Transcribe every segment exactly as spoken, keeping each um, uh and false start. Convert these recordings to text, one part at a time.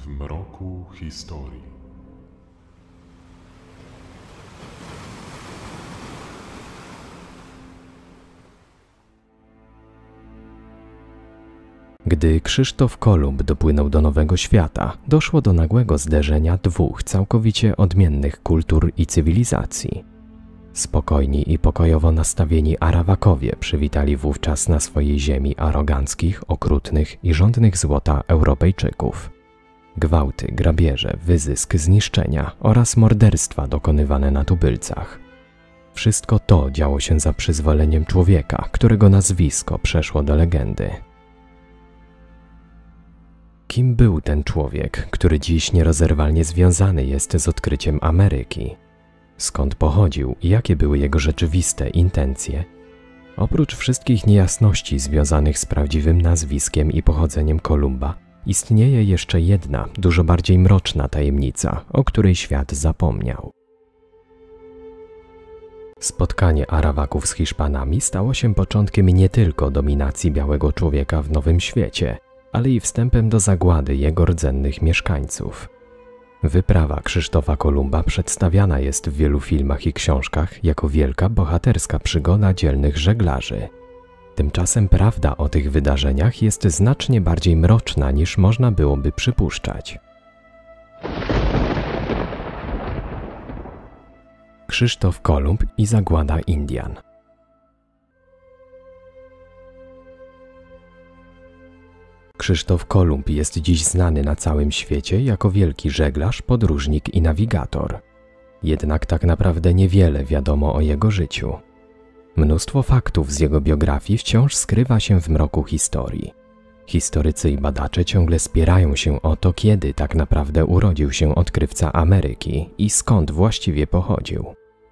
w mroku historii. Gdy Krzysztof Kolumb dopłynął do Nowego Świata, doszło do nagłego zderzenia dwóch całkowicie odmiennych kultur i cywilizacji. Spokojni i pokojowo nastawieni Arawakowie przywitali wówczas na swojej ziemi aroganckich, okrutnych i żądnych złota Europejczyków. Gwałty, grabieże, wyzysk, zniszczenia oraz morderstwa dokonywane na tubylcach. Wszystko to działo się za przyzwoleniem człowieka, którego nazwisko przeszło do legendy. Kim był ten człowiek, który dziś nierozerwalnie związany jest z odkryciem Ameryki? Skąd pochodził i jakie były jego rzeczywiste intencje? Oprócz wszystkich niejasności związanych z prawdziwym nazwiskiem i pochodzeniem Kolumba, istnieje jeszcze jedna, dużo bardziej mroczna tajemnica, o której świat zapomniał. Spotkanie Arawaków z Hiszpanami stało się początkiem nie tylko dominacji białego człowieka w Nowym Świecie, ale i wstępem do zagłady jego rdzennych mieszkańców. Wyprawa Krzysztofa Kolumba przedstawiana jest w wielu filmach i książkach jako wielka bohaterska przygoda dzielnych żeglarzy. Tymczasem prawda o tych wydarzeniach jest znacznie bardziej mroczna niż można byłoby przypuszczać. Krzysztof Kolumb i zagłada Indian. Krzysztof Kolumb jest dziś znany na całym świecie jako wielki żeglarz, podróżnik i nawigator. Jednak tak naprawdę niewiele wiadomo o jego życiu. Mnóstwo faktów z jego biografii wciąż skrywa się w mroku historii. Historycy i badacze ciągle spierają się o to, kiedy tak naprawdę urodził się odkrywca Ameryki i skąd właściwie pochodził.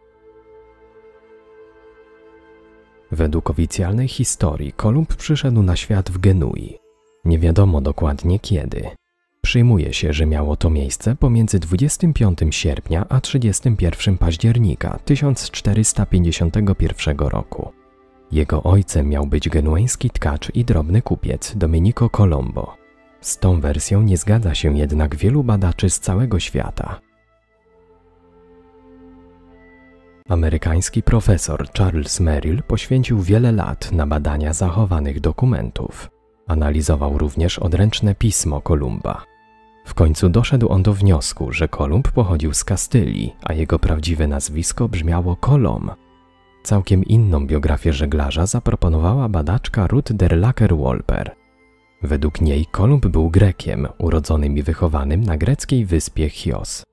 Według oficjalnej historii Kolumb przyszedł na świat w Genui. Nie wiadomo dokładnie kiedy. Przyjmuje się, że miało to miejsce pomiędzy dwudziestego piątego sierpnia a trzydziestego pierwszego października tysiąc czterysta pięćdziesiątego pierwszego roku. Jego ojcem miał być genueński tkacz i drobny kupiec Domenico Colombo. Z tą wersją nie zgadza się jednak wielu badaczy z całego świata. Amerykański profesor Charles Merrill poświęcił wiele lat na badania zachowanych dokumentów. Analizował również odręczne pismo Kolumba. W końcu doszedł on do wniosku, że Kolumb pochodził z Kastylii, a jego prawdziwe nazwisko brzmiało Colom. Całkiem inną biografię żeglarza zaproponowała badaczka Ruth Derlaker-Wolper. Według niej Kolumb był Grekiem, urodzonym i wychowanym na greckiej wyspie Chios.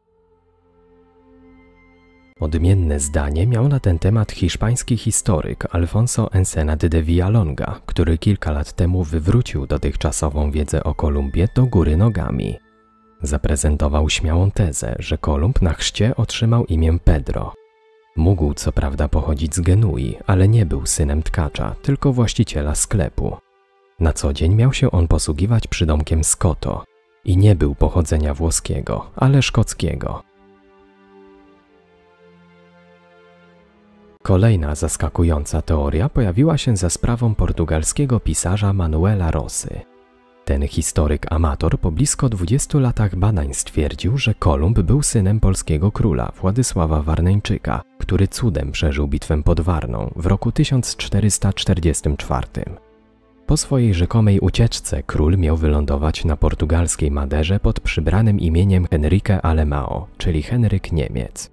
Odmienne zdanie miał na ten temat hiszpański historyk Alfonso Ensenad de Villalonga, który kilka lat temu wywrócił dotychczasową wiedzę o Kolumbie do góry nogami. Zaprezentował śmiałą tezę, że Kolumb na chrzcie otrzymał imię Pedro. Mógł co prawda pochodzić z Genui, ale nie był synem tkacza, tylko właściciela sklepu. Na co dzień miał się on posługiwać przydomkiem Scotto i nie był pochodzenia włoskiego, ale szkockiego. Kolejna zaskakująca teoria pojawiła się za sprawą portugalskiego pisarza Manuela Rosy. Ten historyk amator po blisko dwudziestu latach badań stwierdził, że Kolumb był synem polskiego króla Władysława Warneńczyka, który cudem przeżył bitwę pod Warną w roku tysiąc czterysta czterdziestym czwartym. Po swojej rzekomej ucieczce król miał wylądować na portugalskiej Maderze pod przybranym imieniem Henrique Alemão, czyli Henryk Niemiec.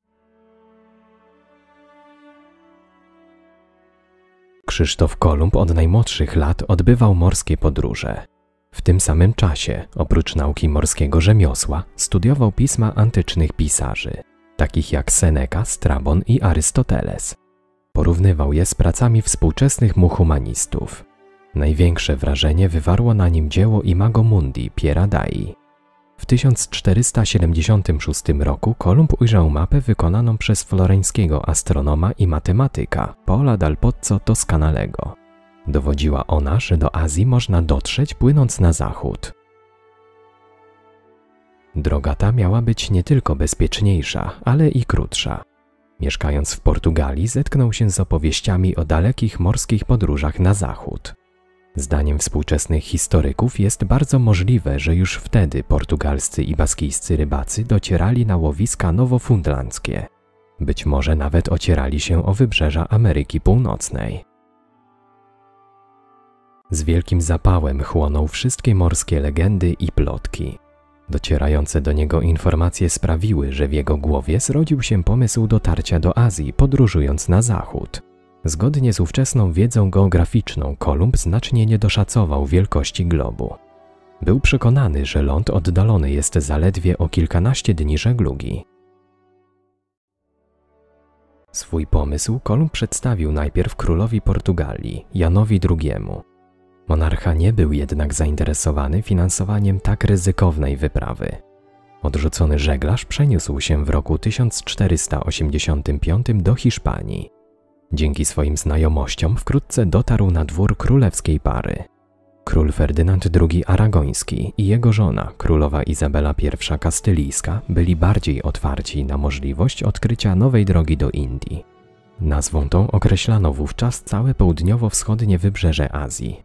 Krzysztof Kolumb od najmłodszych lat odbywał morskie podróże. W tym samym czasie, oprócz nauki morskiego rzemiosła, studiował pisma antycznych pisarzy, takich jak Seneca, Strabon i Arystoteles. Porównywał je z pracami współczesnych mu humanistów. Największe wrażenie wywarło na nim dzieło Imago Mundi Piera Dai. W tysiąc czterysta siedemdziesiątym szóstym roku Kolumb ujrzał mapę wykonaną przez floreńskiego astronoma i matematyka Paola dal Pozzo Toscanalego. Dowodziła ona, że do Azji można dotrzeć płynąc na zachód. Droga ta miała być nie tylko bezpieczniejsza, ale i krótsza. Mieszkając w Portugalii, zetknął się z opowieściami o dalekich morskich podróżach na zachód. Zdaniem współczesnych historyków jest bardzo możliwe, że już wtedy portugalscy i baskijscy rybacy docierali na łowiska nowofundlandzkie. Być może nawet ocierali się o wybrzeża Ameryki Północnej. Z wielkim zapałem chłonął wszystkie morskie legendy i plotki. Docierające do niego informacje sprawiły, że w jego głowie zrodził się pomysł dotarcia do Azji, podróżując na zachód. Zgodnie z ówczesną wiedzą geograficzną, Kolumb znacznie niedoszacował wielkości globu. Był przekonany, że ląd oddalony jest zaledwie o kilkanaście dni żeglugi. Swój pomysł Kolumb przedstawił najpierw królowi Portugalii, Janowi drugiemu. Monarcha nie był jednak zainteresowany finansowaniem tak ryzykownej wyprawy. Odrzucony żeglarz przeniósł się w roku tysiąc czterysta osiemdziesiątym piątym do Hiszpanii. Dzięki swoim znajomościom wkrótce dotarł na dwór królewskiej pary. Król Ferdynand drugi Aragoński i jego żona, królowa Izabela pierwsza Kastylijska, byli bardziej otwarci na możliwość odkrycia nowej drogi do Indii. Nazwą tą określano wówczas całe południowo-wschodnie wybrzeże Azji.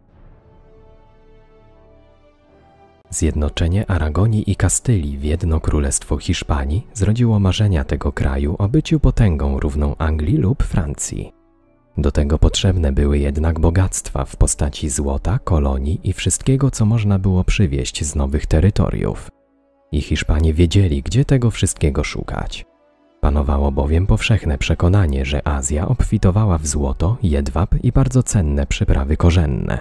Zjednoczenie Aragonii i Kastylii w jedno królestwo Hiszpanii zrodziło marzenia tego kraju o byciu potęgą równą Anglii lub Francji. Do tego potrzebne były jednak bogactwa w postaci złota, kolonii i wszystkiego, co można było przywieźć z nowych terytoriów. I Hiszpanie wiedzieli, gdzie tego wszystkiego szukać. Panowało bowiem powszechne przekonanie, że Azja obfitowała w złoto, jedwab i bardzo cenne przyprawy korzenne.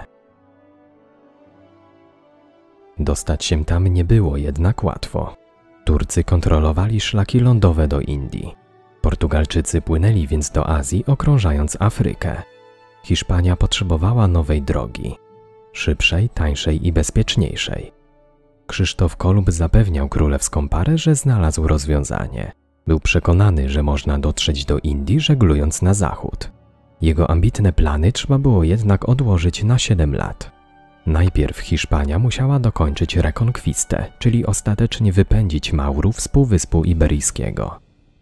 Dostać się tam nie było jednak łatwo. Turcy kontrolowali szlaki lądowe do Indii. Portugalczycy płynęli więc do Azji, okrążając Afrykę. Hiszpania potrzebowała nowej drogi. Szybszej, tańszej i bezpieczniejszej. Krzysztof Kolumb zapewniał królewską parę, że znalazł rozwiązanie. Był przekonany, że można dotrzeć do Indii, żeglując na zachód. Jego ambitne plany trzeba było jednak odłożyć na siedem lat. Najpierw Hiszpania musiała dokończyć rekonkwistę, czyli ostatecznie wypędzić Maurów z Półwyspu Iberyjskiego.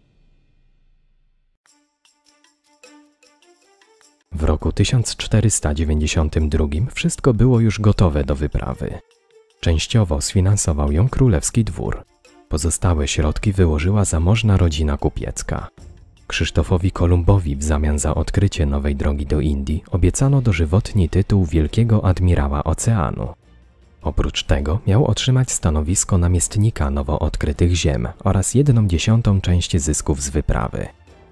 W roku tysiąc czterysta dziewięćdziesiątym drugim wszystko było już gotowe do wyprawy. Częściowo sfinansował ją królewski dwór. Pozostałe środki wyłożyła zamożna rodzina kupiecka. Krzysztofowi Kolumbowi w zamian za odkrycie nowej drogi do Indii obiecano dożywotni tytuł wielkiego admirała oceanu. Oprócz tego miał otrzymać stanowisko namiestnika nowo odkrytych ziem oraz jedną dziesiątą część zysków z wyprawy.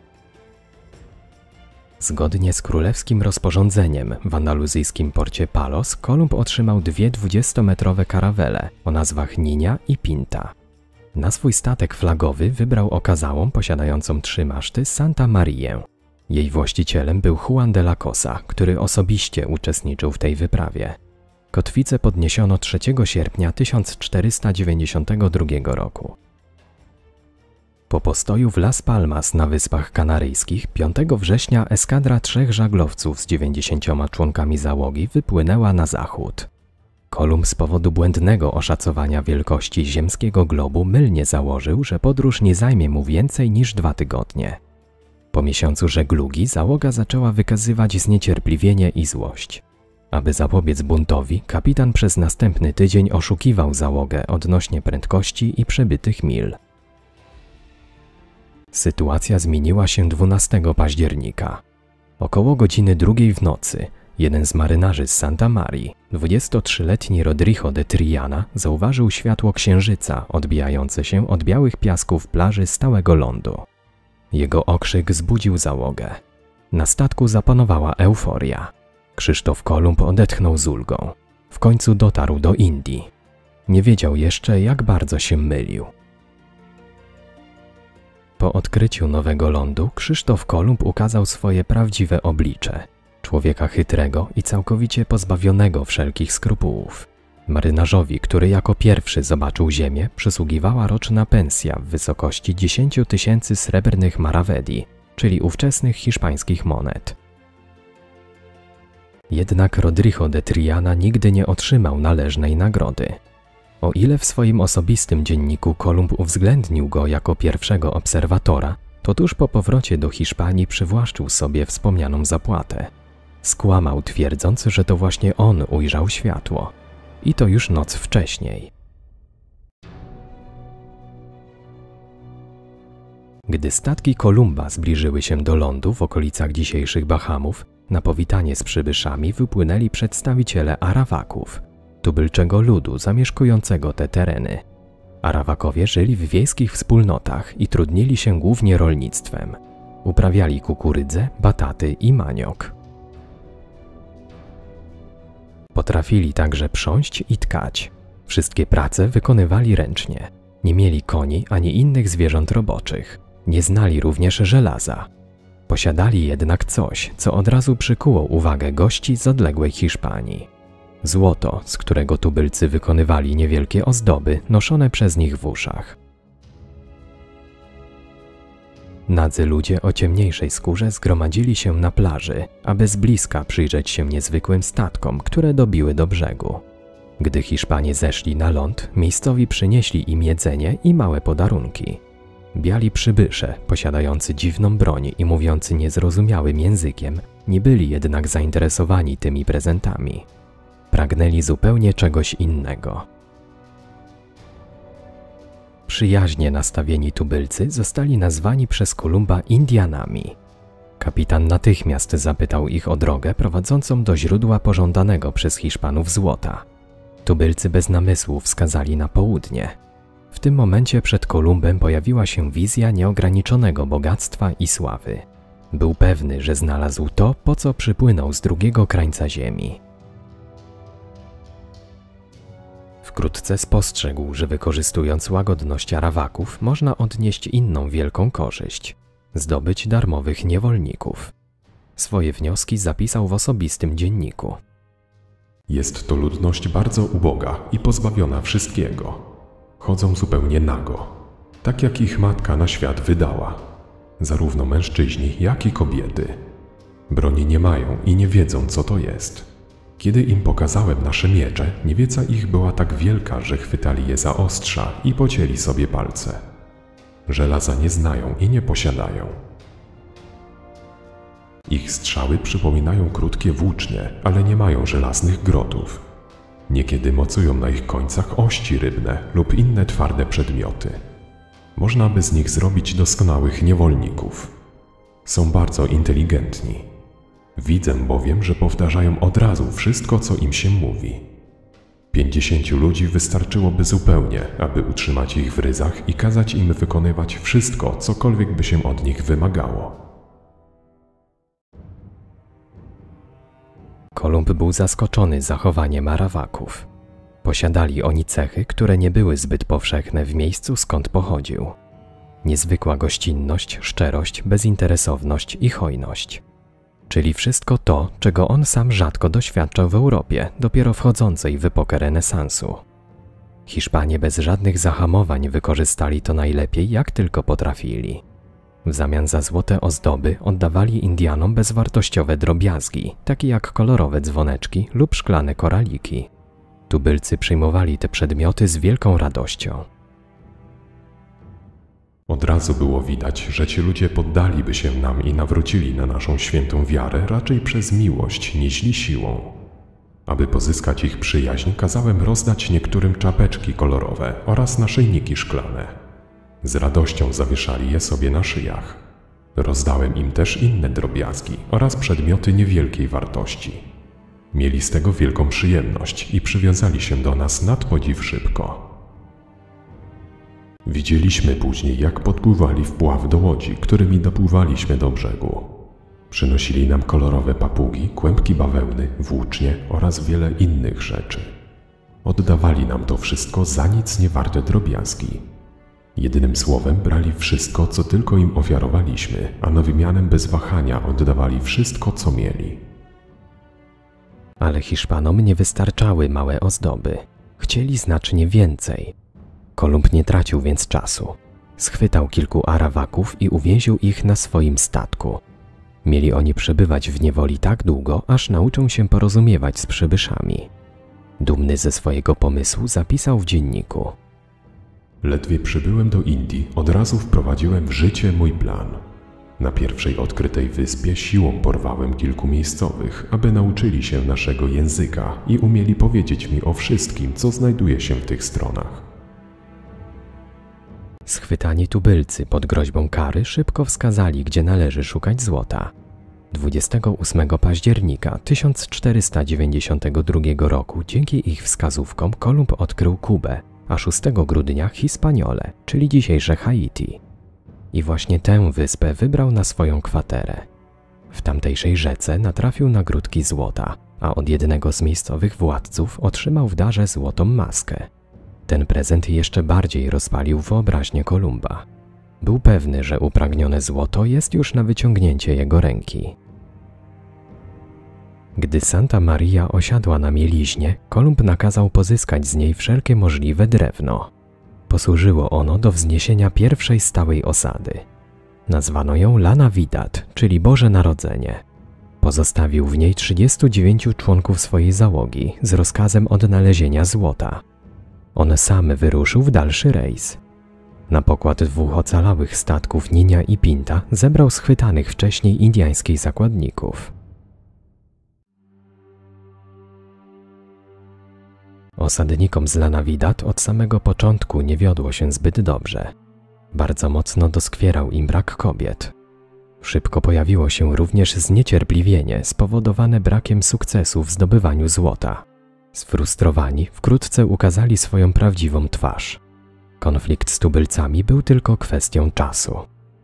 Zgodnie z królewskim rozporządzeniem w andaluzyjskim porcie Palos Kolumb otrzymał dwie dwudziestometrowe karawele o nazwach Ninia i Pinta. Na swój statek flagowy wybrał okazałą posiadającą trzy maszty Santa Marię. Jej właścicielem był Juan de la Cosa, który osobiście uczestniczył w tej wyprawie. Kotwicę podniesiono trzeciego sierpnia tysiąc czterysta dziewięćdziesiątego drugiego roku. Po postoju w Las Palmas na Wyspach Kanaryjskich piątego września eskadra trzech żaglowców z dziewięćdziesięcioma członkami załogi wypłynęła na zachód. Kolumb z powodu błędnego oszacowania wielkości ziemskiego globu mylnie założył, że podróż nie zajmie mu więcej niż dwa tygodnie. Po miesiącu żeglugi załoga zaczęła wykazywać zniecierpliwienie i złość. Aby zapobiec buntowi, kapitan przez następny tydzień oszukiwał załogę odnośnie prędkości i przebytych mil. Sytuacja zmieniła się dwunastego października. Około godziny drugiej w nocy jeden z marynarzy z Santa Marii, dwudziestotrzyletni Rodrigo de Triana, zauważył światło księżyca odbijające się od białych piasków plaży stałego lądu. Jego okrzyk zbudził załogę. Na statku zapanowała euforia. Krzysztof Kolumb odetchnął z ulgą. W końcu dotarł do Indii. Nie wiedział jeszcze, jak bardzo się mylił. Po odkryciu nowego lądu Krzysztof Kolumb ukazał swoje prawdziwe oblicze. Człowieka chytrego i całkowicie pozbawionego wszelkich skrupułów. Marynarzowi, który jako pierwszy zobaczył ziemię, przysługiwała roczna pensja w wysokości dziesięć tysięcy srebrnych maravedí, czyli ówczesnych hiszpańskich monet. Jednak Rodrigo de Triana nigdy nie otrzymał należnej nagrody. O ile w swoim osobistym dzienniku Kolumb uwzględnił go jako pierwszego obserwatora, to tuż po powrocie do Hiszpanii przywłaszczył sobie wspomnianą zapłatę. Skłamał, twierdząc, że to właśnie on ujrzał światło. I to już noc wcześniej. Gdy statki Kolumba zbliżyły się do lądu w okolicach dzisiejszych Bahamów, na powitanie z przybyszami wypłynęli przedstawiciele Arawaków, tubylczego ludu zamieszkującego te tereny. Arawakowie żyli w wiejskich wspólnotach i trudnili się głównie rolnictwem. Uprawiali kukurydzę, bataty i maniok. Potrafili także prząść i tkać. Wszystkie prace wykonywali ręcznie. Nie mieli koni ani innych zwierząt roboczych. Nie znali również żelaza. Posiadali jednak coś, co od razu przykuło uwagę gości z odległej Hiszpanii. Złoto, z którego tubylcy wykonywali niewielkie ozdoby noszone przez nich w uszach. Nadzy ludzie o ciemniejszej skórze zgromadzili się na plaży, aby z bliska przyjrzeć się niezwykłym statkom, które dobiły do brzegu. Gdy Hiszpanie zeszli na ląd, miejscowi przynieśli im jedzenie i małe podarunki. Biali przybysze, posiadający dziwną broń i mówiący niezrozumiałym językiem, nie byli jednak zainteresowani tymi prezentami. Pragnęli zupełnie czegoś innego. Przyjaźnie nastawieni tubylcy zostali nazwani przez Kolumba Indianami. Kapitan natychmiast zapytał ich o drogę prowadzącą do źródła pożądanego przez Hiszpanów złota. Tubylcy bez namysłu wskazali na południe. W tym momencie przed Kolumbem pojawiła się wizja nieograniczonego bogactwa i sławy. Był pewny, że znalazł to, po co przypłynął z drugiego krańca ziemi. Wkrótce spostrzegł, że wykorzystując łagodność Arawaków można odnieść inną wielką korzyść – zdobyć darmowych niewolników. Swoje wnioski zapisał w osobistym dzienniku. Jest to ludność bardzo uboga i pozbawiona wszystkiego. Chodzą zupełnie nago, tak jak ich matka na świat wydała. Zarówno mężczyźni, jak i kobiety. Broni nie mają i nie wiedzą, co to jest. Kiedy im pokazałem nasze miecze, niewiedza ich była tak wielka, że chwytali je za ostrza i pocięli sobie palce. Żelaza nie znają i nie posiadają. Ich strzały przypominają krótkie włócznie, ale nie mają żelaznych grotów. Niekiedy mocują na ich końcach ości rybne lub inne twarde przedmioty. Można by z nich zrobić doskonałych niewolników. Są bardzo inteligentni. Widzę bowiem, że powtarzają od razu wszystko, co im się mówi. Pięćdziesięciu ludzi wystarczyłoby zupełnie, aby utrzymać ich w ryzach i kazać im wykonywać wszystko, cokolwiek by się od nich wymagało. Kolumb był zaskoczony zachowaniem Arawaków. Posiadali oni cechy, które nie były zbyt powszechne w miejscu, skąd pochodził. Niezwykła gościnność, szczerość, bezinteresowność i hojność. Czyli wszystko to, czego on sam rzadko doświadczał w Europie, dopiero wchodzącej w epokę renesansu. Hiszpanie bez żadnych zahamowań wykorzystali to najlepiej, jak tylko potrafili. W zamian za złote ozdoby oddawali Indianom bezwartościowe drobiazgi, takie jak kolorowe dzwoneczki lub szklane koraliki. Tubylcy przyjmowali te przedmioty z wielką radością. Od razu było widać, że ci ludzie poddaliby się nam i nawrócili na naszą świętą wiarę raczej przez miłość, niźli siłą. Aby pozyskać ich przyjaźń, kazałem rozdać niektórym czapeczki kolorowe oraz naszyjniki szklane. Z radością zawieszali je sobie na szyjach. Rozdałem im też inne drobiazgi oraz przedmioty niewielkiej wartości. Mieli z tego wielką przyjemność i przywiązali się do nas nad podziw szybko. Widzieliśmy później, jak podpływali wpław do łodzi, którymi dopływaliśmy do brzegu. Przynosili nam kolorowe papugi, kłębki bawełny, włócznie oraz wiele innych rzeczy. Oddawali nam to wszystko za nic nie warte drobiazgi. Jednym słowem brali wszystko, co tylko im ofiarowaliśmy, a na wymianę bez wahania oddawali wszystko, co mieli. Ale Hiszpanom nie wystarczały małe ozdoby. Chcieli znacznie więcej. Kolumb nie tracił więc czasu. Schwytał kilku Arawaków i uwięził ich na swoim statku. Mieli oni przebywać w niewoli tak długo, aż nauczą się porozumiewać z przybyszami. Dumny ze swojego pomysłu zapisał w dzienniku: Ledwie przybyłem do Indii, od razu wprowadziłem w życie mój plan. Na pierwszej odkrytej wyspie siłą porwałem kilku miejscowych, aby nauczyli się naszego języka i umieli powiedzieć mi o wszystkim, co znajduje się w tych stronach. Schwytani tubylcy pod groźbą kary szybko wskazali, gdzie należy szukać złota. dwudziestego ósmego października tysiąc czterysta dziewięćdziesiątego drugiego roku dzięki ich wskazówkom Kolumb odkrył Kubę, a szóstego grudnia Hispaniolę, czyli dzisiejsze Haiti. I właśnie tę wyspę wybrał na swoją kwaterę. W tamtejszej rzece natrafił na grudki złota, a od jednego z miejscowych władców otrzymał w darze złotą maskę. Ten prezent jeszcze bardziej rozpalił wyobraźnię Kolumba. Był pewny, że upragnione złoto jest już na wyciągnięcie jego ręki. Gdy Santa Maria osiadła na mieliźnie, Kolumb nakazał pozyskać z niej wszelkie możliwe drewno. Posłużyło ono do wzniesienia pierwszej stałej osady. Nazwano ją La Navidad, czyli Boże Narodzenie. Pozostawił w niej trzydziestu dziewięciu członków swojej załogi z rozkazem odnalezienia złota. On sam wyruszył w dalszy rejs. Na pokład dwóch ocalałych statków Niña i Pinta zebrał schwytanych wcześniej indyjskich zakładników. Osadnikom z La Navidad od samego początku nie wiodło się zbyt dobrze. Bardzo mocno doskwierał im brak kobiet. Szybko pojawiło się również zniecierpliwienie spowodowane brakiem sukcesu w zdobywaniu złota. Sfrustrowani wkrótce ukazali swoją prawdziwą twarz. Konflikt z tubylcami był tylko kwestią czasu.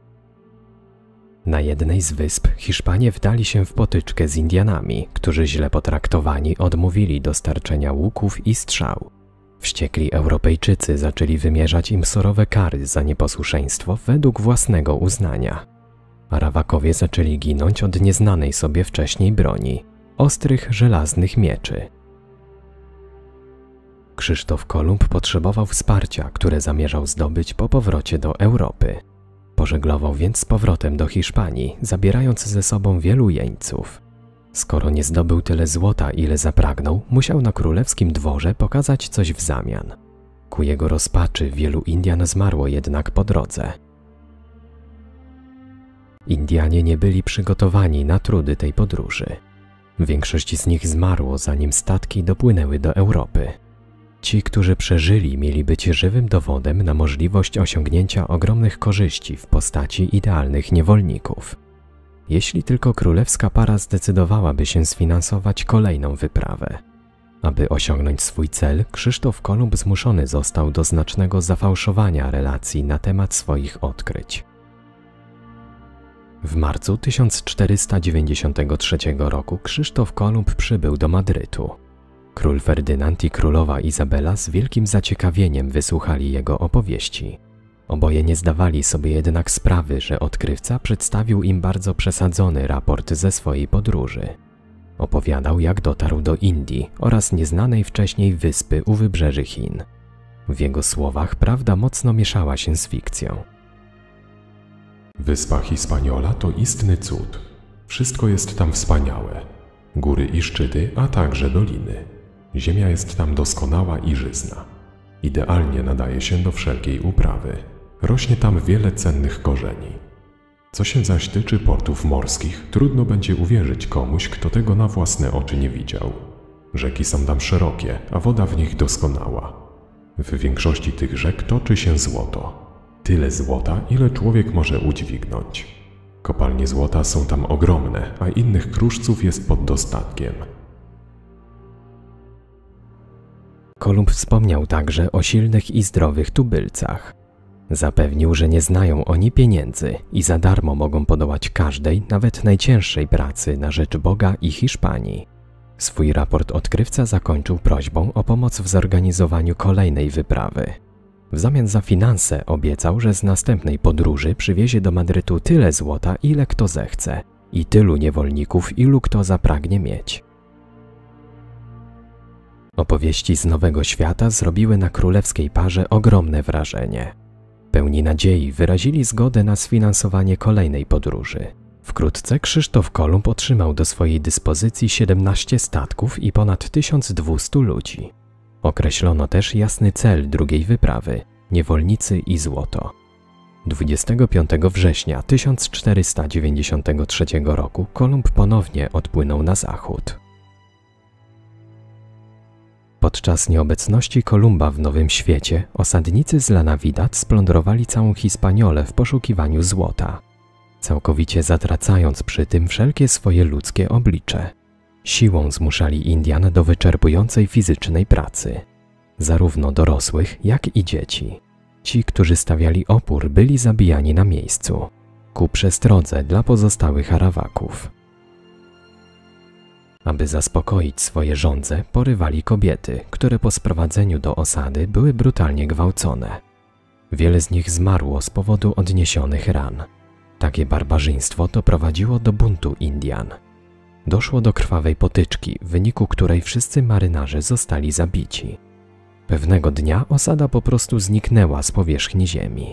Na jednej z wysp Hiszpanie wdali się w potyczkę z Indianami, którzy źle potraktowani odmówili dostarczenia łuków i strzał. Wściekli Europejczycy zaczęli wymierzać im surowe kary za nieposłuszeństwo według własnego uznania. Arawakowie zaczęli ginąć od nieznanej sobie wcześniej broni – ostrych żelaznych mieczy. Krzysztof Kolumb potrzebował wsparcia, które zamierzał zdobyć po powrocie do Europy. Pożeglował więc z powrotem do Hiszpanii, zabierając ze sobą wielu jeńców. Skoro nie zdobył tyle złota, ile zapragnął, musiał na królewskim dworze pokazać coś w zamian. Ku jego rozpaczy wielu Indian zmarło jednak po drodze. Indianie nie byli przygotowani na trudy tej podróży. Większość z nich zmarło, zanim statki dopłynęły do Europy. Ci, którzy przeżyli, mieli być żywym dowodem na możliwość osiągnięcia ogromnych korzyści w postaci idealnych niewolników. Jeśli tylko królewska para zdecydowałaby się sfinansować kolejną wyprawę. Aby osiągnąć swój cel, Krzysztof Kolumb zmuszony został do znacznego zafałszowania relacji na temat swoich odkryć. W marcu tysiąc czterysta dziewięćdziesiątego trzeciego roku Krzysztof Kolumb przybył do Madrytu. Król Ferdynand i królowa Izabela z wielkim zaciekawieniem wysłuchali jego opowieści. Oboje nie zdawali sobie jednak sprawy, że odkrywca przedstawił im bardzo przesadzony raport ze swojej podróży. Opowiadał, jak dotarł do Indii oraz nieznanej wcześniej wyspy u wybrzeży Chin. W jego słowach prawda mocno mieszała się z fikcją. Wyspa Hispaniola to istny cud. Wszystko jest tam wspaniałe. Góry i szczyty, a także doliny. Ziemia jest tam doskonała i żyzna. Idealnie nadaje się do wszelkiej uprawy. Rośnie tam wiele cennych korzeni. Co się zaś tyczy portów morskich, trudno będzie uwierzyć komuś, kto tego na własne oczy nie widział. Rzeki są tam szerokie, a woda w nich doskonała. W większości tych rzek toczy się złoto. Tyle złota, ile człowiek może udźwignąć. Kopalnie złota są tam ogromne, a innych kruszców jest pod dostatkiem. Kolumb wspomniał także o silnych i zdrowych tubylcach. Zapewnił, że nie znają oni pieniędzy i za darmo mogą podołać każdej, nawet najcięższej pracy na rzecz Boga i Hiszpanii. Swój raport odkrywca zakończył prośbą o pomoc w zorganizowaniu kolejnej wyprawy. W zamian za finanse obiecał, że z następnej podróży przywiezie do Madrytu tyle złota, ile kto zechce i tylu niewolników, ilu kto zapragnie mieć. Opowieści z Nowego Świata zrobiły na królewskiej parze ogromne wrażenie. Pełni nadziei wyrazili zgodę na sfinansowanie kolejnej podróży. Wkrótce Krzysztof Kolumb otrzymał do swojej dyspozycji siedemnaście statków i ponad tysiąc dwieście ludzi. Określono też jasny cel drugiej wyprawy – niewolnicy i złoto. dwudziestego piątego września tysiąc czterysta dziewięćdziesiątego trzeciego roku Kolumb ponownie odpłynął na zachód. Podczas nieobecności Kolumba w Nowym Świecie osadnicy z La Navidad splądrowali całą Hispaniolę w poszukiwaniu złota, całkowicie zatracając przy tym wszelkie swoje ludzkie oblicze. Siłą zmuszali Indian do wyczerpującej fizycznej pracy, zarówno dorosłych, jak i dzieci. Ci, którzy stawiali opór, byli zabijani na miejscu, ku przestrodze dla pozostałych Arawaków. Aby zaspokoić swoje żądze, porywali kobiety, które po sprowadzeniu do osady były brutalnie gwałcone. Wiele z nich zmarło z powodu odniesionych ran. Takie barbarzyństwo doprowadziło do buntu Indian. Doszło do krwawej potyczki, w wyniku której wszyscy marynarze zostali zabici. Pewnego dnia osada po prostu zniknęła z powierzchni ziemi.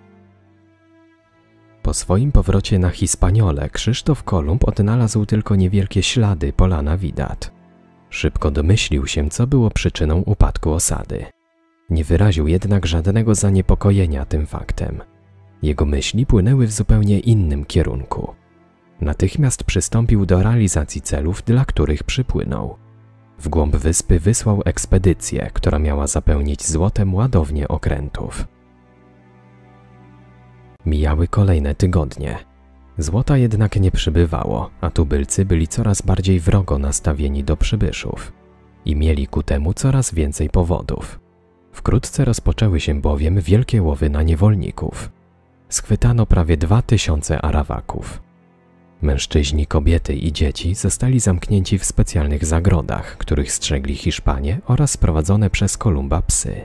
Po swoim powrocie na Hispaniolę Krzysztof Kolumb odnalazł tylko niewielkie ślady po La Navidad. Szybko domyślił się, co było przyczyną upadku osady. Nie wyraził jednak żadnego zaniepokojenia tym faktem. Jego myśli płynęły w zupełnie innym kierunku. Natychmiast przystąpił do realizacji celów, dla których przypłynął. W głąb wyspy wysłał ekspedycję, która miała zapełnić złotem ładownię okrętów. Mijały kolejne tygodnie. Złota jednak nie przybywało, a tubylcy byli coraz bardziej wrogo nastawieni do przybyszów i mieli ku temu coraz więcej powodów. Wkrótce rozpoczęły się bowiem wielkie łowy na niewolników. Schwytano prawie dwa tysiące Arawaków. Mężczyźni, kobiety i dzieci zostali zamknięci w specjalnych zagrodach, których strzegli Hiszpanie oraz sprowadzone przez Kolumba psy.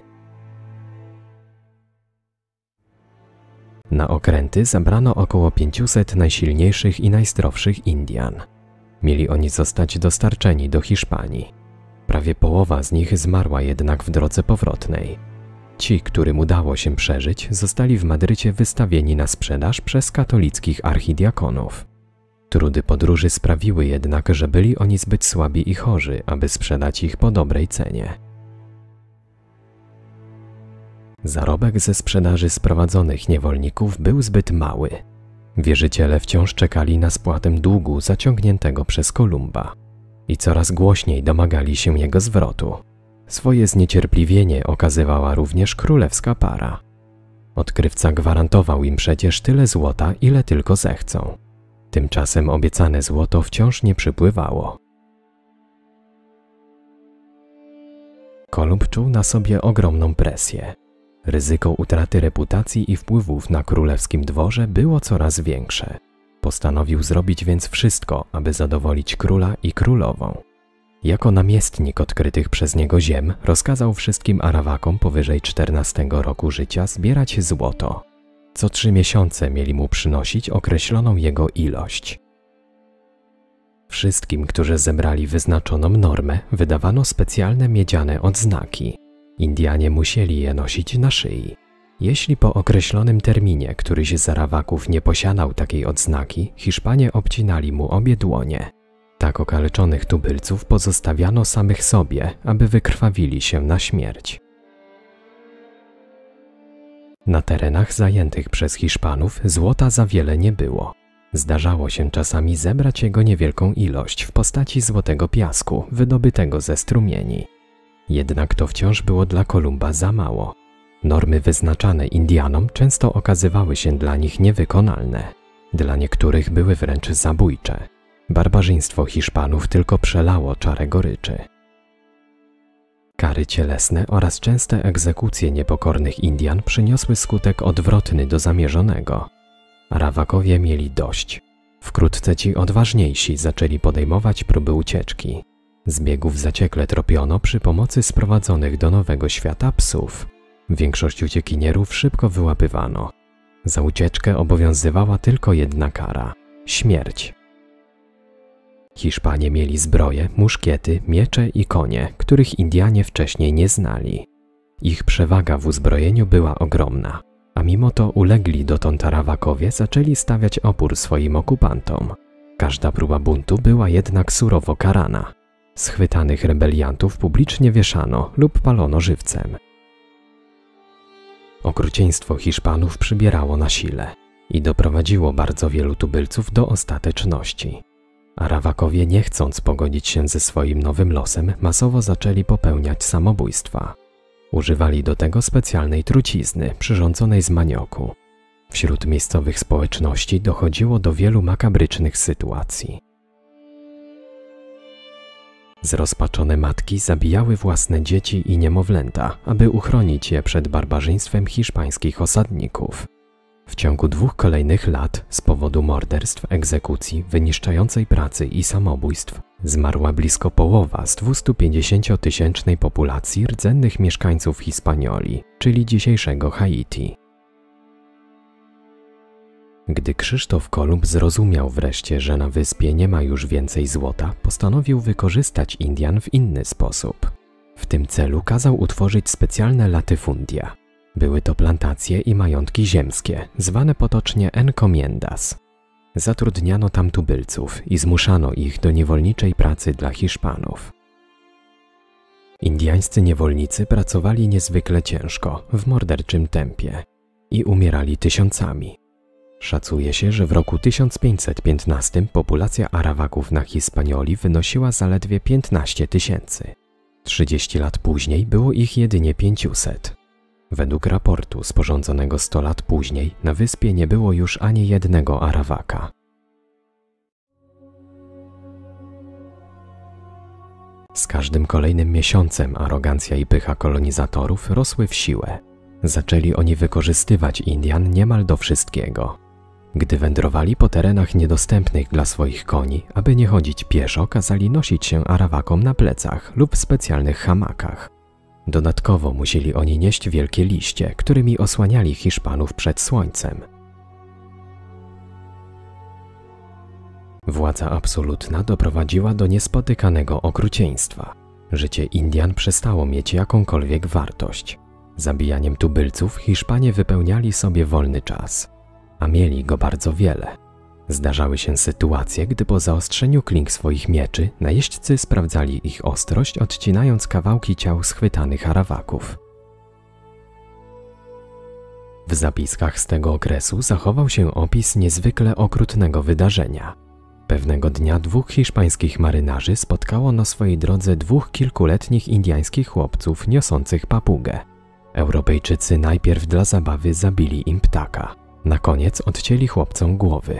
Na okręty zabrano około pięciuset najsilniejszych i najzdrowszych Indian. Mieli oni zostać dostarczeni do Hiszpanii. Prawie połowa z nich zmarła jednak w drodze powrotnej. Ci, którym udało się przeżyć, zostali w Madrycie wystawieni na sprzedaż przez katolickich archidiakonów. Trudy podróży sprawiły jednak, że byli oni zbyt słabi i chorzy, aby sprzedać ich po dobrej cenie. Zarobek ze sprzedaży sprowadzonych niewolników był zbyt mały. Wierzyciele wciąż czekali na spłatę długu zaciągniętego przez Kolumba i coraz głośniej domagali się jego zwrotu. Swoje zniecierpliwienie okazywała również królewska para. Odkrywca gwarantował im przecież tyle złota, ile tylko zechcą. Tymczasem obiecane złoto wciąż nie przypływało. Kolumb czuł na sobie ogromną presję. Ryzyko utraty reputacji i wpływów na królewskim dworze było coraz większe. Postanowił zrobić więc wszystko, aby zadowolić króla i królową. Jako namiestnik odkrytych przez niego ziem rozkazał wszystkim Arawakom powyżej czternastego roku życia zbierać złoto. Co trzy miesiące mieli mu przynosić określoną jego ilość. Wszystkim, którzy zebrali wyznaczoną normę, wydawano specjalne miedziane odznaki. Indianie musieli je nosić na szyi. Jeśli po określonym terminie któryś z Arawaków nie posiadał takiej odznaki, Hiszpanie obcinali mu obie dłonie. Tak okaleczonych tubylców pozostawiano samych sobie, aby wykrwawili się na śmierć. Na terenach zajętych przez Hiszpanów złota za wiele nie było. Zdarzało się czasami zebrać jego niewielką ilość w postaci złotego piasku wydobytego ze strumieni. Jednak to wciąż było dla Kolumba za mało. Normy wyznaczane Indianom często okazywały się dla nich niewykonalne. Dla niektórych były wręcz zabójcze. Barbarzyństwo Hiszpanów tylko przelało czarę goryczy. Kary cielesne oraz częste egzekucje niepokornych Indian przyniosły skutek odwrotny do zamierzonego. Arawakowie mieli dość. Wkrótce ci odważniejsi zaczęli podejmować próby ucieczki. Zbiegów zaciekle tropiono przy pomocy sprowadzonych do Nowego Świata psów. Większość uciekinierów szybko wyłapywano. Za ucieczkę obowiązywała tylko jedna kara – śmierć. Hiszpanie mieli zbroje, muszkiety, miecze i konie, których Indianie wcześniej nie znali. Ich przewaga w uzbrojeniu była ogromna, a mimo to ulegli dotąd Arawakowie zaczęli stawiać opór swoim okupantom. Każda próba buntu była jednak surowo karana. Schwytanych rebeliantów publicznie wieszano lub palono żywcem. Okrucieństwo Hiszpanów przybierało na sile i doprowadziło bardzo wielu tubylców do ostateczności. Arawakowie, nie chcąc pogodzić się ze swoim nowym losem, masowo zaczęli popełniać samobójstwa. Używali do tego specjalnej trucizny przyrządzonej z manioku. Wśród miejscowych społeczności dochodziło do wielu makabrycznych sytuacji. Zrozpaczone matki zabijały własne dzieci i niemowlęta, aby uchronić je przed barbarzyństwem hiszpańskich osadników. W ciągu dwóch kolejnych lat z powodu morderstw, egzekucji, wyniszczającej pracy i samobójstw zmarła blisko połowa z dwustupięćdziesięciotysięcznej populacji rdzennych mieszkańców Hispanioli, czyli dzisiejszego Haiti. Gdy Krzysztof Kolumb zrozumiał wreszcie, że na wyspie nie ma już więcej złota, postanowił wykorzystać Indian w inny sposób. W tym celu kazał utworzyć specjalne latyfundia. Były to plantacje i majątki ziemskie, zwane potocznie encomiendas. Zatrudniano tam tubylców i zmuszano ich do niewolniczej pracy dla Hiszpanów. Indiańscy niewolnicy pracowali niezwykle ciężko, w morderczym tempie i umierali tysiącami. Szacuje się, że w roku tysiąc pięćset piętnastym populacja Arawaków na Hispanioli wynosiła zaledwie piętnaście tysięcy. trzydzieści lat później było ich jedynie pięćset. Według raportu sporządzonego sto lat później na wyspie nie było już ani jednego Arawaka. Z każdym kolejnym miesiącem arogancja i pycha kolonizatorów rosły w siłę. Zaczęli oni wykorzystywać Indian niemal do wszystkiego. Gdy wędrowali po terenach niedostępnych dla swoich koni, aby nie chodzić pieszo, kazali nosić się Arawakom na plecach lub w specjalnych hamakach. Dodatkowo musieli oni nieść wielkie liście, którymi osłaniali Hiszpanów przed słońcem. Władza absolutna doprowadziła do niespotykanego okrucieństwa. Życie Indian przestało mieć jakąkolwiek wartość. Zabijaniem tubylców Hiszpanie wypełniali sobie wolny czas, a mieli go bardzo wiele. Zdarzały się sytuacje, gdy po zaostrzeniu kling swoich mieczy najeźdźcy sprawdzali ich ostrość, odcinając kawałki ciał schwytanych Arawaków. W zapiskach z tego okresu zachował się opis niezwykle okrutnego wydarzenia. Pewnego dnia dwóch hiszpańskich marynarzy spotkało na swojej drodze dwóch kilkuletnich indyjskich chłopców niosących papugę. Europejczycy najpierw dla zabawy zabili im ptaka. Na koniec odcięli chłopcom głowy.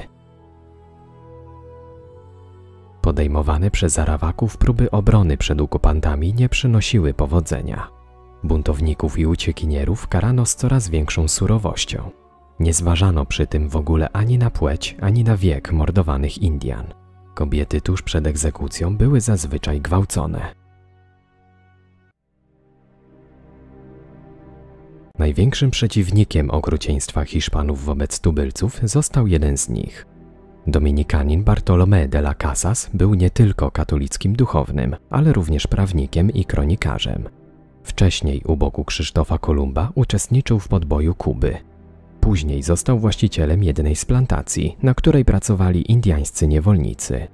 Podejmowane przez Arawaków próby obrony przed okupantami nie przynosiły powodzenia. Buntowników i uciekinierów karano z coraz większą surowością. Nie zważano przy tym w ogóle ani na płeć, ani na wiek mordowanych Indian. Kobiety tuż przed egzekucją były zazwyczaj gwałcone. Największym przeciwnikiem okrucieństwa Hiszpanów wobec tubylców został jeden z nich. Dominikanin Bartolomé de las Casas był nie tylko katolickim duchownym, ale również prawnikiem i kronikarzem. Wcześniej u boku Krzysztofa Kolumba uczestniczył w podboju Kuby. Później został właścicielem jednej z plantacji, na której pracowali indyjscy niewolnicy.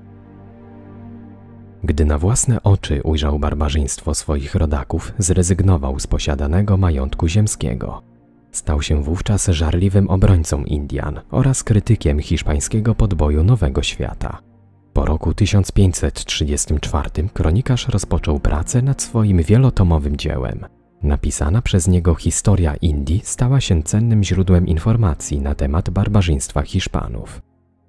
Gdy na własne oczy ujrzał barbarzyństwo swoich rodaków, zrezygnował z posiadanego majątku ziemskiego. Stał się wówczas żarliwym obrońcą Indian oraz krytykiem hiszpańskiego podboju Nowego Świata. Po roku tysiąc pięćset trzydziestym czwartym kronikarz rozpoczął pracę nad swoim wielotomowym dziełem. Napisana przez niego historia Indii stała się cennym źródłem informacji na temat barbarzyństwa Hiszpanów.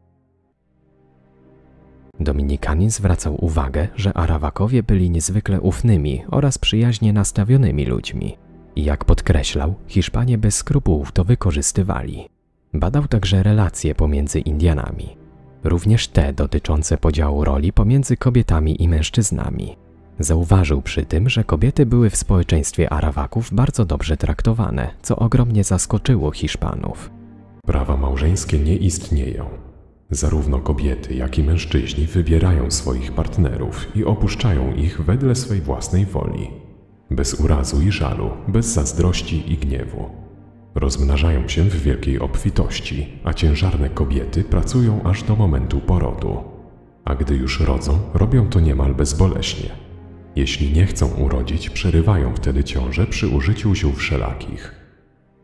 Dominikanin zwracał uwagę, że Arawakowie byli niezwykle ufnymi oraz przyjaźnie nastawionymi ludźmi. I jak podkreślał, Hiszpanie bez skrupułów to wykorzystywali. Badał także relacje pomiędzy Indianami, również te dotyczące podziału roli pomiędzy kobietami i mężczyznami. Zauważył przy tym, że kobiety były w społeczeństwie Arawaków bardzo dobrze traktowane, co ogromnie zaskoczyło Hiszpanów. Prawa małżeńskie nie istnieją. Zarówno kobiety, jak i mężczyźni wybierają swoich partnerów i opuszczają ich wedle swej własnej woli. Bez urazu i żalu, bez zazdrości i gniewu. Rozmnażają się w wielkiej obfitości, a ciężarne kobiety pracują aż do momentu porodu. A gdy już rodzą, robią to niemal bezboleśnie. Jeśli nie chcą urodzić, przerywają wtedy ciążę przy użyciu ziół wszelakich.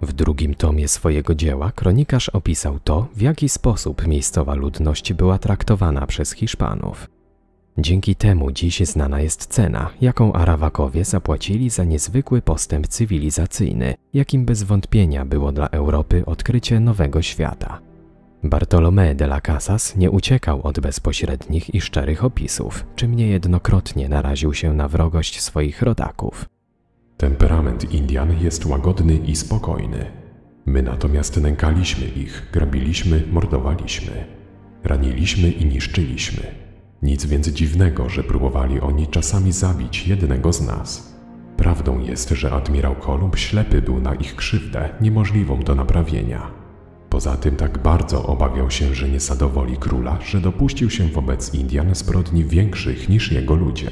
W drugim tomie swojego dzieła kronikarz opisał to, w jaki sposób miejscowa ludność była traktowana przez Hiszpanów. Dzięki temu dziś znana jest cena, jaką Arawakowie zapłacili za niezwykły postęp cywilizacyjny, jakim bez wątpienia było dla Europy odkrycie nowego świata. Bartolomé de las Casas nie uciekał od bezpośrednich i szczerych opisów, czym niejednokrotnie naraził się na wrogość swoich rodaków. Temperament Indian jest łagodny i spokojny. My natomiast nękaliśmy ich, grabiliśmy, mordowaliśmy. Raniliśmy i niszczyliśmy. Nic więc dziwnego, że próbowali oni czasami zabić jednego z nas. Prawdą jest, że admirał Kolumb ślepy był na ich krzywdę, niemożliwą do naprawienia. Poza tym tak bardzo obawiał się, że nie zadowoli króla, że dopuścił się wobec Indian zbrodni większych niż jego ludzie.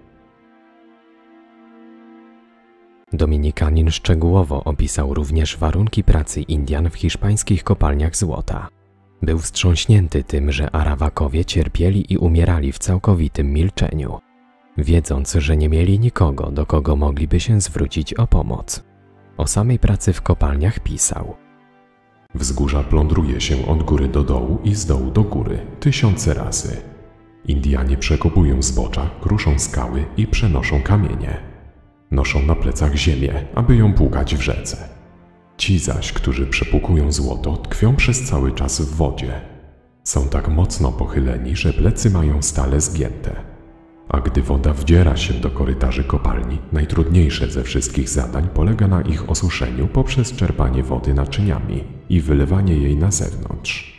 Dominikanin szczegółowo opisał również warunki pracy Indian w hiszpańskich kopalniach złota. Był wstrząśnięty tym, że Arawakowie cierpieli i umierali w całkowitym milczeniu, wiedząc, że nie mieli nikogo, do kogo mogliby się zwrócić o pomoc. O samej pracy w kopalniach pisał: Wzgórza plądruje się od góry do dołu i z dołu do góry, tysiące razy. Indianie przekopują zbocza, kruszą skały i przenoszą kamienie. Noszą na plecach ziemię, aby ją płukać w rzece. Ci zaś, którzy przepłukują złoto, tkwią przez cały czas w wodzie. Są tak mocno pochyleni, że plecy mają stale zgięte. A gdy woda wdziera się do korytarzy kopalni, najtrudniejsze ze wszystkich zadań polega na ich osuszeniu poprzez czerpanie wody naczyniami i wylewanie jej na zewnątrz.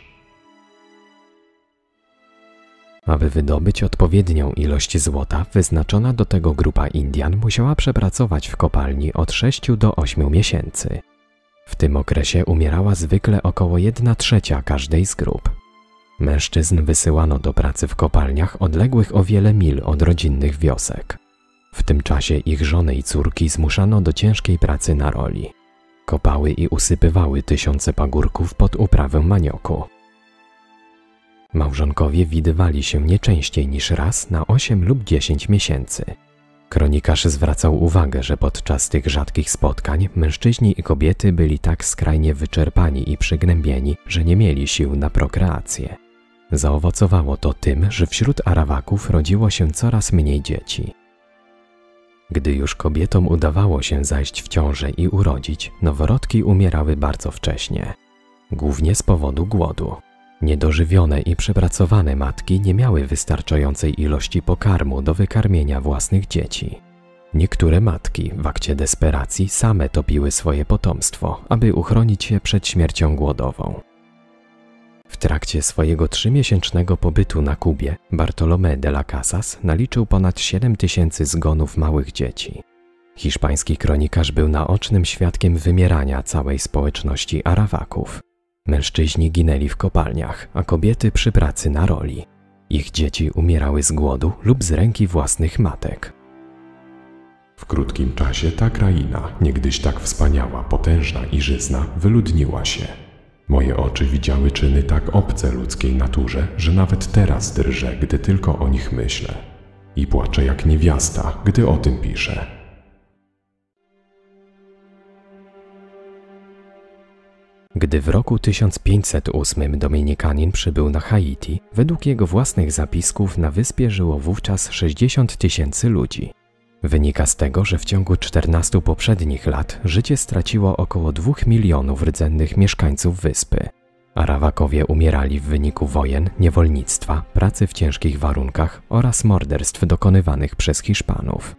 Aby wydobyć odpowiednią ilość złota, wyznaczona do tego grupa Indian musiała przepracować w kopalni od sześciu do ośmiu miesięcy. W tym okresie umierała zwykle około jedna trzecia każdej z grup. Mężczyzn wysyłano do pracy w kopalniach odległych o wiele mil od rodzinnych wiosek. W tym czasie ich żony i córki zmuszano do ciężkiej pracy na roli. Kopały i usypywały tysiące pagórków pod uprawę manioku. Małżonkowie widywali się nie częściej niż raz na osiem lub dziesięć miesięcy. Kronikarz zwracał uwagę, że podczas tych rzadkich spotkań mężczyźni i kobiety byli tak skrajnie wyczerpani i przygnębieni, że nie mieli sił na prokreację. Zaowocowało to tym, że wśród Arawaków rodziło się coraz mniej dzieci. Gdy już kobietom udawało się zajść w ciążę i urodzić, noworodki umierały bardzo wcześnie. Głównie z powodu głodu. Niedożywione i przepracowane matki nie miały wystarczającej ilości pokarmu do wykarmienia własnych dzieci. Niektóre matki w akcie desperacji same topiły swoje potomstwo, aby uchronić je przed śmiercią głodową. W trakcie swojego trzymiesięcznego pobytu na Kubie Bartolomé de las Casas naliczył ponad siedem tysięcy zgonów małych dzieci. Hiszpański kronikarz był naocznym świadkiem wymierania całej społeczności Arawaków. Mężczyźni ginęli w kopalniach, a kobiety przy pracy na roli. Ich dzieci umierały z głodu lub z ręki własnych matek. W krótkim czasie ta kraina, niegdyś tak wspaniała, potężna i żyzna, wyludniła się. Moje oczy widziały czyny tak obce ludzkiej naturze, że nawet teraz drżę, gdy tylko o nich myślę. I płaczę jak niewiasta, gdy o tym piszę. Gdy w roku tysiąc pięćset ósmym Dominikanin przybył na Haiti, według jego własnych zapisków na wyspie żyło wówczas sześćdziesiąt tysięcy ludzi. Wynika z tego, że w ciągu czternastu poprzednich lat życie straciło około dwóch milionów rdzennych mieszkańców wyspy. Arawakowie umierali w wyniku wojen, niewolnictwa, pracy w ciężkich warunkach oraz morderstw dokonywanych przez Hiszpanów.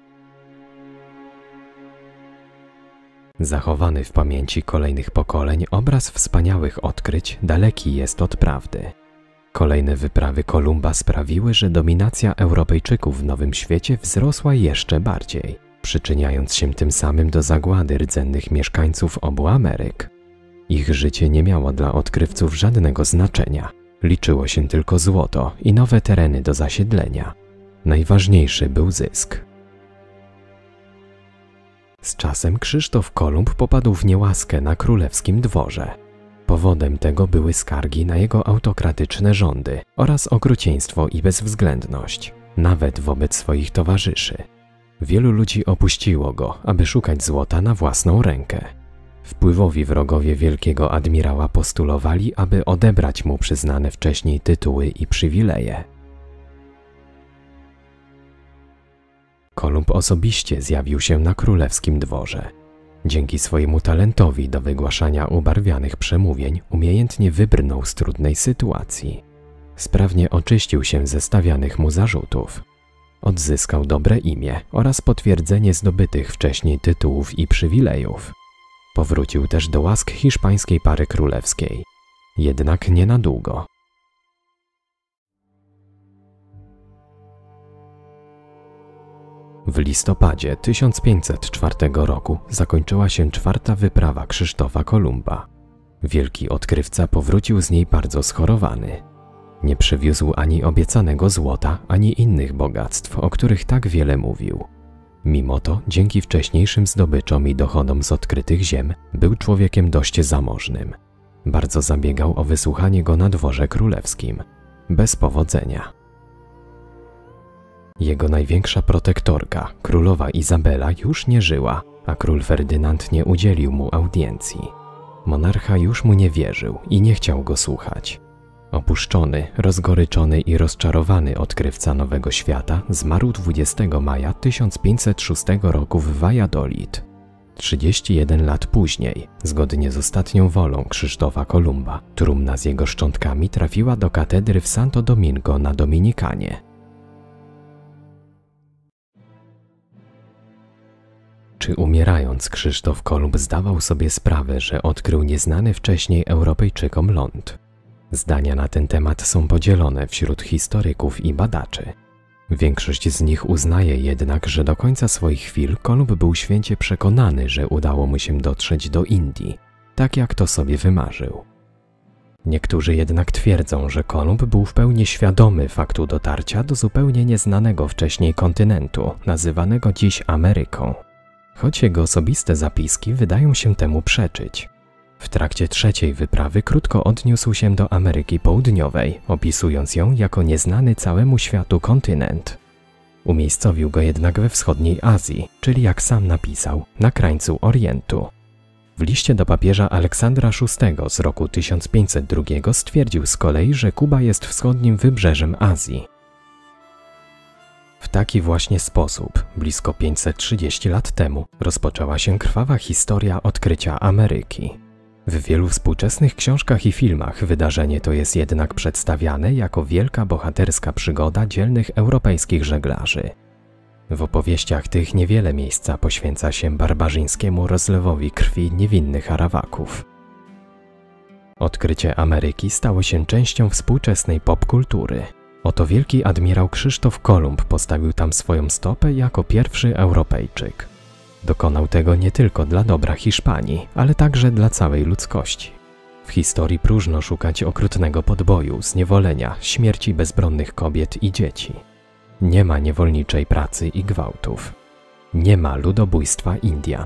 Zachowany w pamięci kolejnych pokoleń obraz wspaniałych odkryć daleki jest od prawdy. Kolejne wyprawy Kolumba sprawiły, że dominacja Europejczyków w Nowym Świecie wzrosła jeszcze bardziej, przyczyniając się tym samym do zagłady rdzennych mieszkańców obu Ameryk. Ich życie nie miało dla odkrywców żadnego znaczenia. Liczyło się tylko złoto i nowe tereny do zasiedlenia. Najważniejszy był zysk. Z czasem Krzysztof Kolumb popadł w niełaskę na królewskim dworze. Powodem tego były skargi na jego autokratyczne rządy oraz okrucieństwo i bezwzględność, nawet wobec swoich towarzyszy. Wielu ludzi opuściło go, aby szukać złota na własną rękę. Wpływowi wrogowie wielkiego admirała postulowali, aby odebrać mu przyznane wcześniej tytuły i przywileje. Kolumb osobiście zjawił się na królewskim dworze. Dzięki swojemu talentowi do wygłaszania ubarwianych przemówień umiejętnie wybrnął z trudnej sytuacji. Sprawnie oczyścił się ze stawianych mu zarzutów. Odzyskał dobre imię oraz potwierdzenie zdobytych wcześniej tytułów i przywilejów. Powrócił też do łask hiszpańskiej pary królewskiej. Jednak nie na długo. W listopadzie tysiąc pięćset czwartego roku zakończyła się czwarta wyprawa Krzysztofa Kolumba. Wielki odkrywca powrócił z niej bardzo schorowany. Nie przywiózł ani obiecanego złota, ani innych bogactw, o których tak wiele mówił. Mimo to, dzięki wcześniejszym zdobyczom i dochodom z odkrytych ziem, był człowiekiem dość zamożnym. Bardzo zabiegał o wysłuchanie go na dworze królewskim. Bez powodzenia. Jego największa protektorka, królowa Izabela, już nie żyła, a król Ferdynand nie udzielił mu audiencji. Monarcha już mu nie wierzył i nie chciał go słuchać. Opuszczony, rozgoryczony i rozczarowany odkrywca Nowego Świata zmarł dwudziestego maja tysiąc pięćset szóstego roku w Valladolid. trzydzieści jeden lat później, zgodnie z ostatnią wolą Krzysztofa Kolumba, trumna z jego szczątkami trafiła do katedry w Santo Domingo na Dominikanie. Czy umierając Krzysztof Kolumb zdawał sobie sprawę, że odkrył nieznany wcześniej Europejczykom ląd? Zdania na ten temat są podzielone wśród historyków i badaczy. Większość z nich uznaje jednak, że do końca swoich chwil Kolumb był święcie przekonany, że udało mu się dotrzeć do Indii, tak jak to sobie wymarzył. Niektórzy jednak twierdzą, że Kolumb był w pełni świadomy faktu dotarcia do zupełnie nieznanego wcześniej kontynentu, nazywanego dziś Ameryką. Choć jego osobiste zapiski wydają się temu przeczyć. W trakcie trzeciej wyprawy krótko odniósł się do Ameryki Południowej, opisując ją jako nieznany całemu światu kontynent. Umiejscowił go jednak we wschodniej Azji, czyli jak sam napisał, na krańcu Orientu. W liście do papieża Aleksandra szóstego z roku tysiąc pięćset drugiego stwierdził z kolei, że Kuba jest wschodnim wybrzeżem Azji. W taki właśnie sposób, blisko pięćset trzydzieści lat temu, rozpoczęła się krwawa historia odkrycia Ameryki. W wielu współczesnych książkach i filmach wydarzenie to jest jednak przedstawiane jako wielka bohaterska przygoda dzielnych europejskich żeglarzy. W opowieściach tych niewiele miejsca poświęca się barbarzyńskiemu rozlewowi krwi niewinnych Arawaków. Odkrycie Ameryki stało się częścią współczesnej popkultury. Oto wielki admirał Krzysztof Kolumb postawił tam swoją stopę jako pierwszy Europejczyk. Dokonał tego nie tylko dla dobra Hiszpanii, ale także dla całej ludzkości. W historii próżno szukać okrutnego podboju, zniewolenia, śmierci bezbronnych kobiet i dzieci. Nie ma niewolniczej pracy i gwałtów. Nie ma ludobójstwa Indian.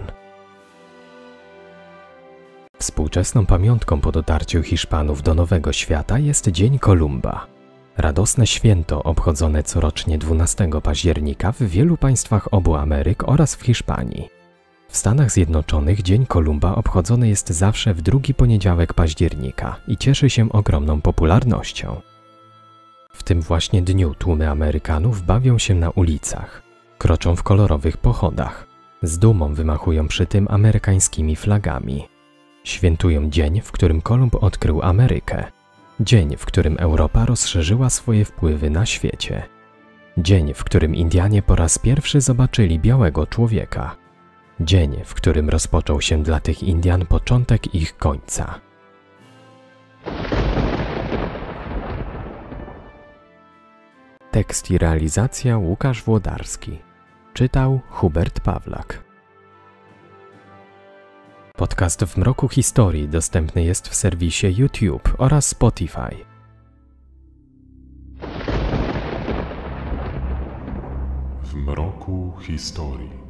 Współczesną pamiątką po dotarciu Hiszpanów do Nowego Świata jest Dzień Kolumba. Radosne święto obchodzone corocznie dwunastego października w wielu państwach obu Ameryk oraz w Hiszpanii. W Stanach Zjednoczonych Dzień Kolumba obchodzony jest zawsze w drugi poniedziałek października i cieszy się ogromną popularnością. W tym właśnie dniu tłumy Amerykanów bawią się na ulicach, kroczą w kolorowych pochodach, z dumą wymachują przy tym amerykańskimi flagami. Świętują dzień, w którym Kolumb odkrył Amerykę. Dzień, w którym Europa rozszerzyła swoje wpływy na świecie. Dzień, w którym Indianie po raz pierwszy zobaczyli białego człowieka. Dzień, w którym rozpoczął się dla tych Indian początek ich końca. Tekst i realizacja Łukasz Włodarski. Czytał Hubert Pawlak. Podcast W mroku historii dostępny jest w serwisie YouTube oraz Spotify. W mroku historii.